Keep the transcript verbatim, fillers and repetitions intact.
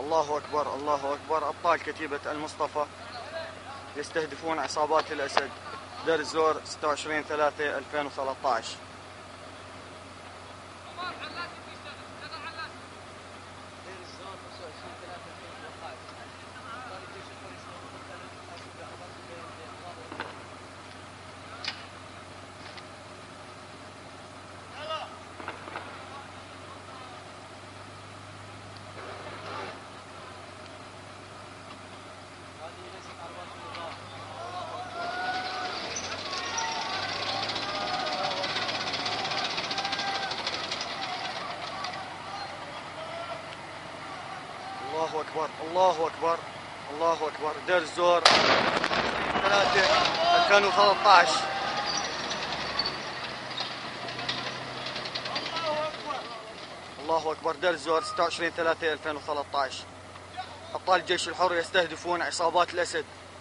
الله أكبر الله أكبر. أبطال كتيبة المصطفى يستهدفون عصابات الأسد. دير الزور ستة وعشرين ثلاثة ألفين وثلاثة عشر. الله أكبر الله أكبر الله أكبر. دير الزور ثلاثة ألفين وثلاثة عشر. الله أكبر. دير الزور ستة وعشرين ثلاثة ألفين وثلاثة عشر. أبطال الجيش الحر يستهدفون عصابات الأسد.